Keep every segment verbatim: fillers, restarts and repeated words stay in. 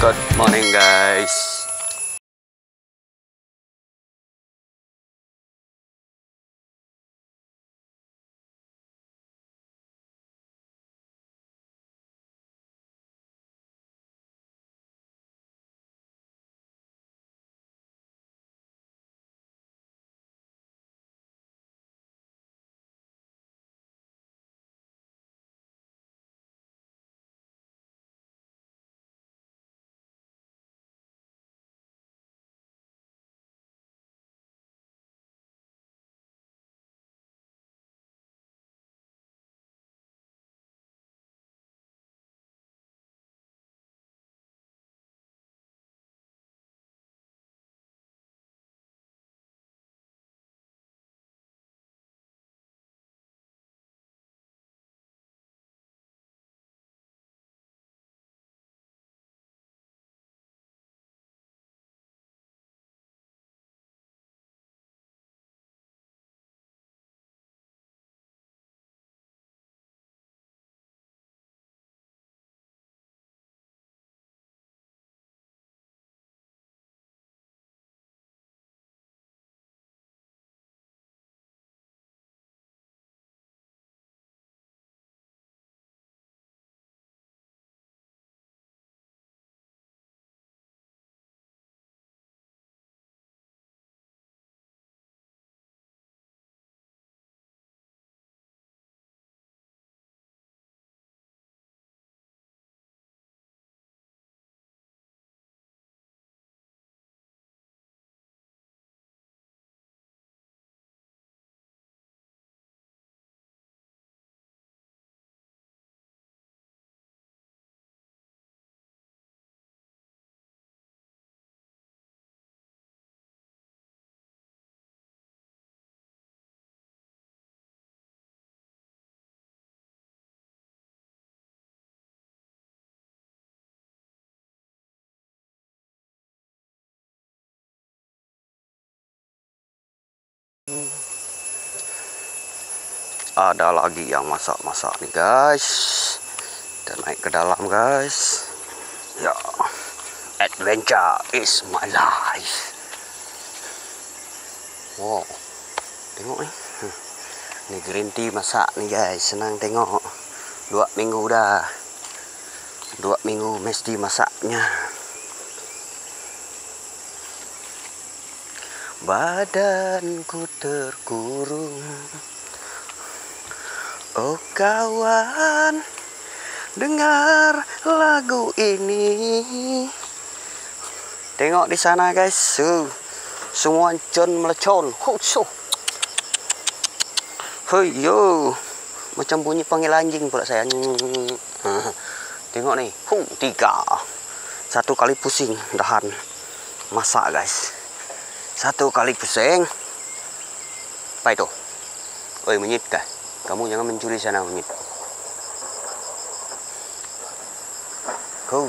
Good morning guys. Ada lagi yang masak-masak nih guys. Kita naik ke dalam guys. Ya, adventure is my life. Wow, tengok nih. Ini green tea masak nih guys. Senang tengok. Dua minggu dah. Dua minggu mesti masaknya. Badanku terkurung. Oh kawan, dengar lagu ini. Tengok di sana guys, uh, semua con melecon. Husuh. Hei yo, macam bunyi panggil anjing pula saya. Tengok nih, hung tiga, satu kali pusing dahan masak guys. Satu kali pusing. Apa itu? Oi menyit kah? Kamu jangan mencuri sana menyit. Kau.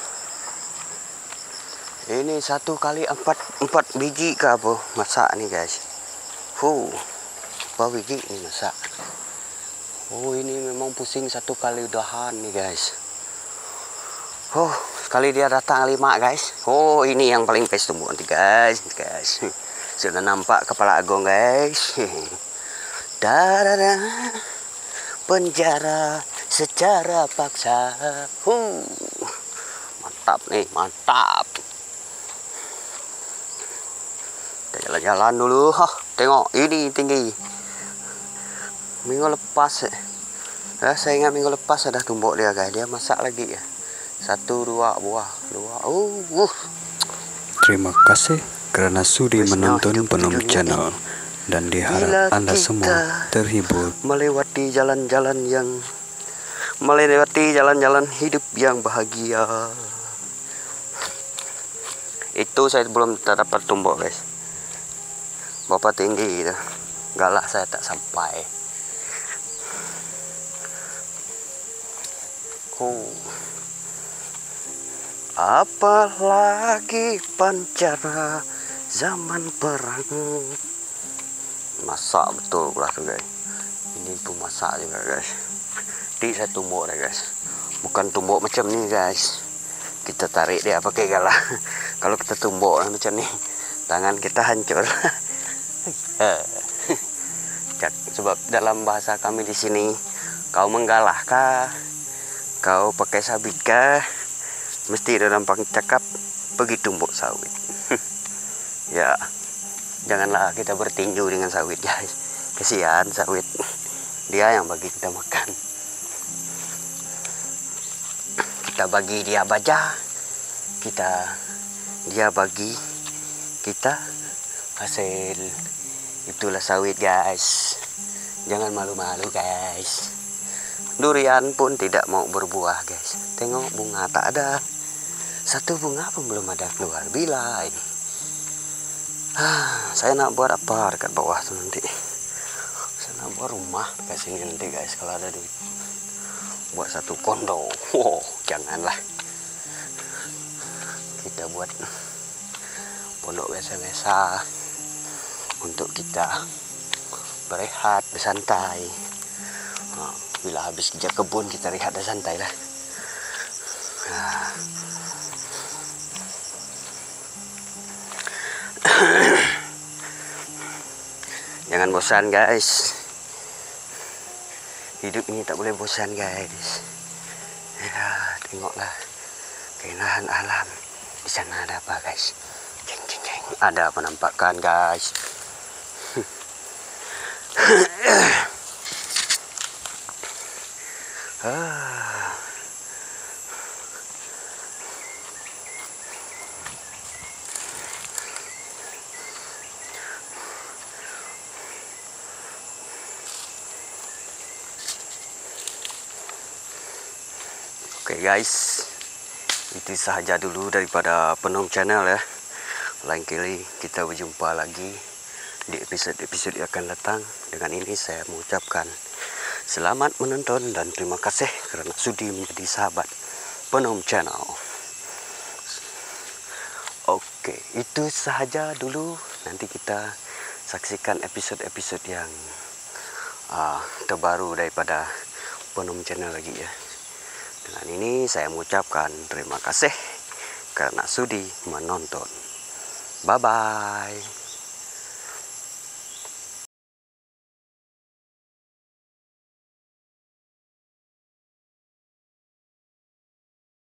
Ini satu kali empat empat biji kah apa masak nih guys. Huh. Berapa biji ini masak? Oh ini memang pusing satu kali udahan nih guys. Oh sekali dia datang lima guys. Oh ini yang paling best tumbuk nanti guys, guys. Sudah nampak kepala agong guys. Darah penjara secara paksa. Huh. Mantap nih, mantap. Kita jalan-jalan dulu. Hah, tengok ini tinggi. Minggu lepas ya, saya ingat minggu lepas ada tumbuk dia guys. Dia masak lagi ya. Satu dua buah, dua. Uh, uh. Terima kasih karena sudi menonton Penuh Channel. Dan diharap Anda semua terhibur melewati jalan-jalan yang melewati jalan-jalan hidup yang bahagia. Itu saya belum dapat tumbuk guys. Bapak tinggi gitu. Galak saya tak sampai. Oh. Apalagi pancara zaman perang. Masak betul pula tuh guys. Ini pun masak juga guys. Di saya tumbuk dah guys. Bukan tumbuk macam ni guys. kita tarik dia pakai galah. Kalau kita tumbuk macam ni, tangan kita hancur. Sebab dalam bahasa kami di sini, kau menggalah kah, kau pakai sabit kah, mesti dalam cakap pergi tumbuk sawit. Ya, janganlah kita bertinju dengan sawit guys. Kesian sawit, dia yang bagi kita makan. Kita bagi dia baja, kita dia bagi kita hasil. Itulah sawit guys. Jangan malu-malu guys. Durian pun tidak mau berbuah guys. Tengok bunga tak ada. Satu bunga pun belum ada keluar. Bila ini? Ah, saya nak buat apa dekat bawah tu nanti? Saya nak buat rumah dekat sini nanti guys kalau ada duit. Buat satu kondo. Wow, janganlah. Kita buat pondok biasa-biasa untuk kita berehat, bersantai. Nah, bila habis kerja kebun kita rehat dan santai lah. Nah. Jangan bosan guys. Hidup ini tak boleh bosan guys. Ya, tengoklah keindahan alam. Di sana ada apa guys? Jeng jeng jeng. Ada penampakan guys. Ah. Oke guys, itu sahaja dulu daripada Penom Channel ya. Lain kali kita berjumpa lagi di episode-episode yang akan datang. Dengan ini saya mengucapkan selamat menonton dan terima kasih kerana sudi menjadi sahabat Penom Channel. Oke, itu sahaja dulu. Nanti kita saksikan episode-episode yang uh, terbaru daripada Penom Channel lagi ya. Dengan ini saya mengucapkan terima kasih karena sudi menonton. Bye-bye.